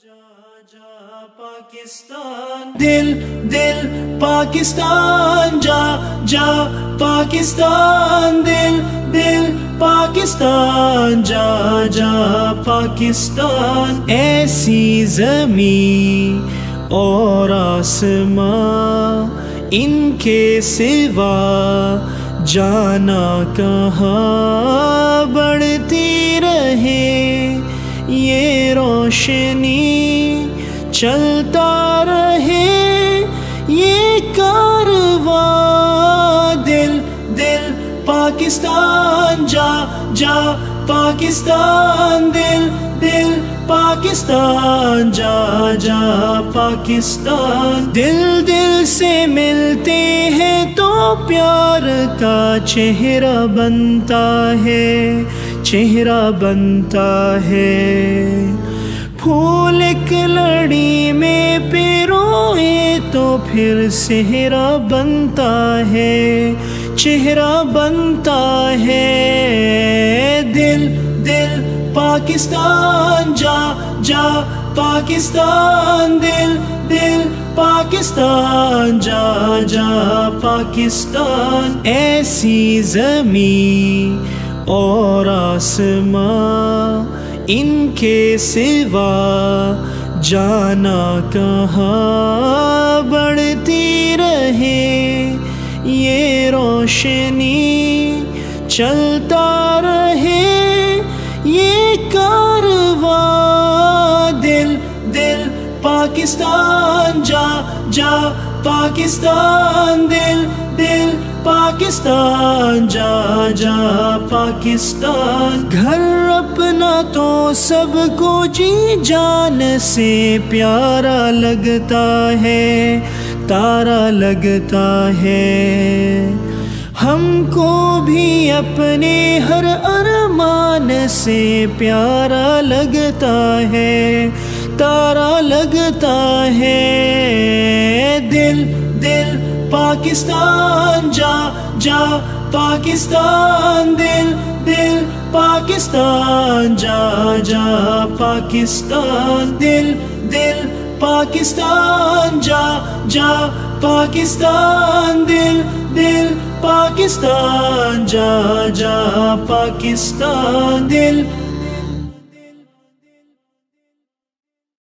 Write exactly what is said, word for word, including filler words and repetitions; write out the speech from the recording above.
جا جا پاکستان دل دل پاکستان جا جا پاکستان دل دل پاکستان جا جا پاکستان ایسی زمین اور آسماں ان کے سوا جانا کہاں بڑھتی رہے یہ روشنی چلتا رہے یہ کارواں دل دل پاکستان جا جا پاکستان دل دل پاکستان جا جا پاکستان دل دل سے ملتے ہیں تو پیار کا چہرہ بنتا ہے چہرہ بنتا ہے پھول ایک لڑی میں پیروئے تو پھر صحرا بنتا ہے چہرہ بنتا ہے دل دل پاکستان جا جا پاکستان دل دل پاکستان جا جا پاکستان ایسی زمین اور آسماں ان کے سوا جانا کہاں بڑھتی رہے یہ روشنی چلتا رہے یہ کارواں دل دل پاکستان جا جا پاکستان دل دل پاکستان جا جا پاکستان گھر اپنا تو سب کو جی جان سے پیارا لگتا ہے تارا لگتا ہے ہم کو بھی اپنے ہر ارمان سے پیارا لگتا ہے تارا لگتا ہے دل دل پاکستان جا جا پاکستان دل دل پاکستان جا جا پاکستان دل دل پاکستان جا جا پاکستان دل دل پاکستان جا جا پاکستان دل